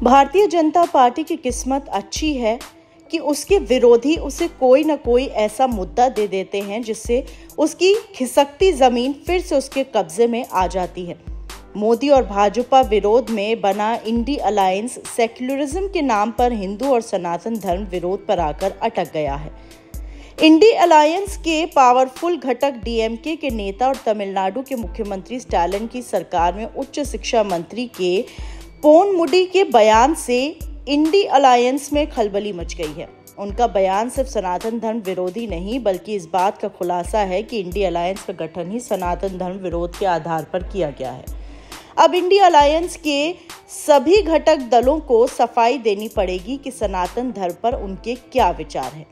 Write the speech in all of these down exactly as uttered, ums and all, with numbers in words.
Bharatiya Janata party की किस्मत अच्छी है कि उसके विरोधी उसे कोई न कोई ऐसा मुद्दा दे देते हैं जिससे उसकी खिसकती जमीन फिर से उसके कब्जे में आ जाती है। मोदी और भाजपा विरोध में बना इंडी अलायंस सेक्युलरिज्म के नाम पर हिंदू और सनातन धर्म विरोध पर आकर अटक गया है। इंडी अलायंस के पावरफुल घटक डीएमके के नेता और तमिलनाडु के मुख्यमंत्री स्टालिन की सरकार में उच्च शिक्षा मंत्री के पोनमुडी के बयान से इंडी अलायंस में खलबली मच गई है। उनका बयान सिर्फ सनातन धर्म विरोधी नहीं बल्कि इस बात का खुलासा है कि इंडी अलायंस का गठन ही सनातन धर्म विरोध के आधार पर किया गया है। अब इंडी अलायंस के सभी घटक दलों को सफाई देनी पड़ेगी कि सनातन धर्म पर उनके क्या विचार हैं।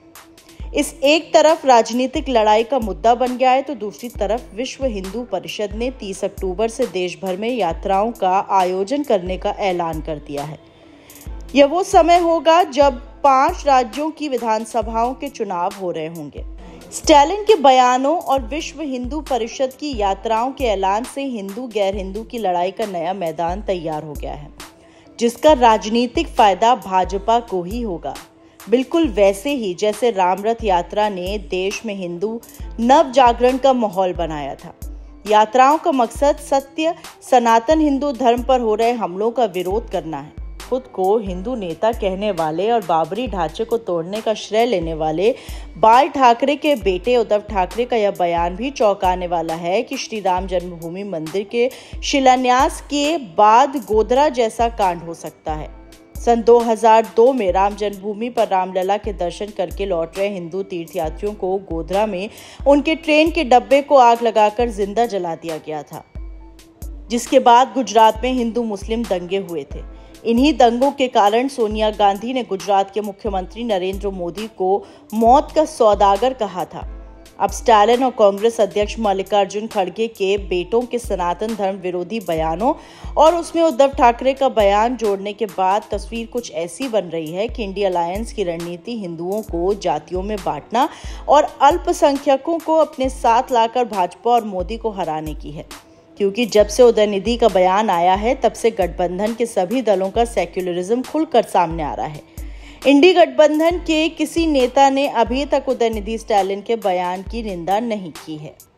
इस एक तरफ राजनीतिक लड़ाई का मुद्दा बन गया है तो दूसरी तरफ विश्व हिंदू परिषद ने तीस अक्टूबर से देश भर में यात्राओं का आयोजन करने का ऐलान कर दिया है। यह वो समय होगा जब पांच राज्यों की विधानसभाओं के चुनाव हो रहे होंगे। स्टालिन के बयानों और विश्व हिंदू परिषद की यात्राओं के ऐलान से हिंदू गैर हिंदू की लड़ाई का नया मैदान तैयार हो गया है, जिसका राजनीतिक फायदा भाजपा को ही होगा। बिल्कुल वैसे ही जैसे रामरथ यात्रा ने देश में हिंदू नव जागरण का माहौल बनाया था। यात्राओं का मकसद सत्य सनातन हिंदू धर्म पर हो रहे हमलों का विरोध करना है। खुद को हिंदू नेता कहने वाले और बाबरी ढांचे को तोड़ने का श्रेय लेने वाले बाल ठाकरे के बेटे उद्धव ठाकरे का यह बयान भी चौंकाने वाला है कि श्री राम जन्मभूमि मंदिर के शिलान्यास के बाद गोधरा जैसा कांड हो सकता है। सन दो हज़ार दो में राम जन्मभूमि पर रामलला के दर्शन करके लौट रहे हिंदू तीर्थयात्रियों को गोधरा में उनके ट्रेन के डब्बे को आग लगाकर जिंदा जला दिया गया था, जिसके बाद गुजरात में हिंदू मुस्लिम दंगे हुए थे। इन्हीं दंगों के कारण सोनिया गांधी ने गुजरात के मुख्यमंत्री नरेंद्र मोदी को मौत का सौदागर कहा था। अब स्टालिन और कांग्रेस अध्यक्ष मल्लिकार्जुन खड़गे के बेटों के सनातन धर्म विरोधी बयानों और उसमें उद्धव ठाकरे का बयान जोड़ने के बाद तस्वीर कुछ ऐसी बन रही है कि इंडी अलायंस की रणनीति हिंदुओं को जातियों में बांटना और अल्पसंख्यकों को अपने साथ लाकर भाजपा और मोदी को हराने की है। क्योंकि जब से उदयनिधि का बयान आया है तब से गठबंधन के सभी दलों का सेक्युलरिज्म खुलकर सामने आ रहा है। इंडी गठबंधन के किसी नेता ने अभी तक उदयनिधि स्टालिन के बयान की निंदा नहीं की है।